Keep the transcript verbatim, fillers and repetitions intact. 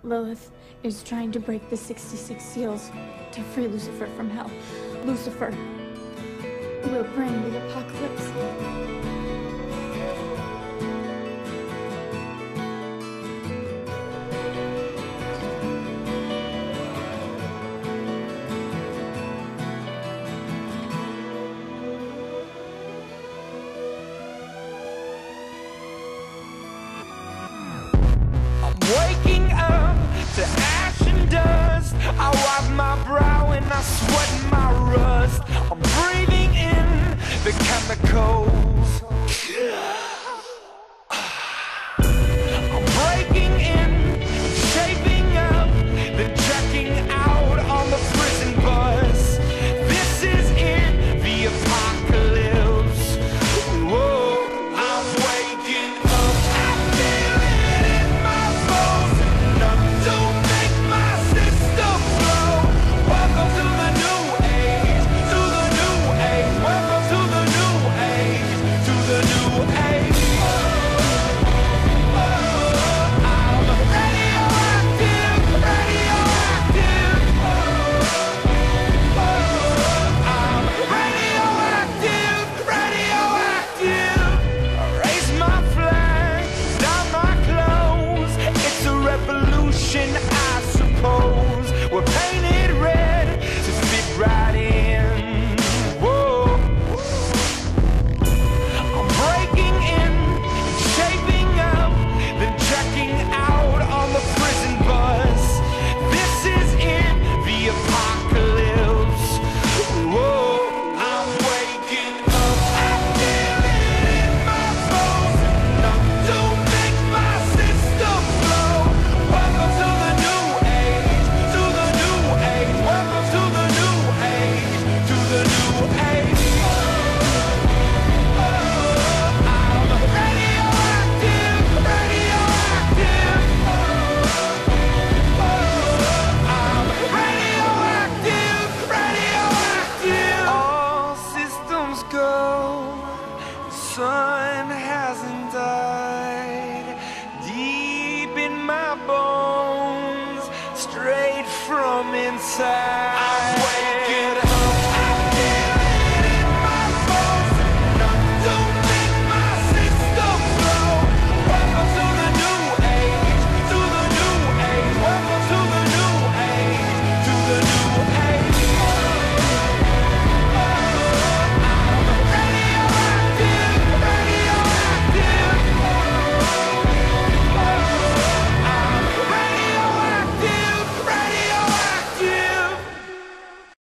Lilith is trying to break the sixty-six seals to free Lucifer from hell. Lucifer will bring the apocalypse. Waking up to ash and dust, I wipe my brow and I sweat my rust. I'm breathing in the chemicals. I'm breaking in, shaping up, then checking out on the prison bus. This is it, the apocalypse. Whoa, I'm waking up. I feel it in my bones, enough to make my system blow. Welcome to the new age, to the new age. Welcome to the new age, to the new age. I'm radioactive, radioactive. I'm radioactive, radioactive. I raise my flag, down my clothes. It's a revolution, I suppose. We're painted red to fit right in. Whoa. I'm breaking in, shaping up, then checking out on the prison bus. This is it, the apocalypse. Whoa, I'm waking up. I feel it in my bones, enough to make my system blow. Welcome to the new age, to the new age. Welcome to the new age, to the new age. I'm radioactive, radioactive. I'm radioactive, radioactive. All systems go. Sun hasn't died. Deep in my bones, straight from inside.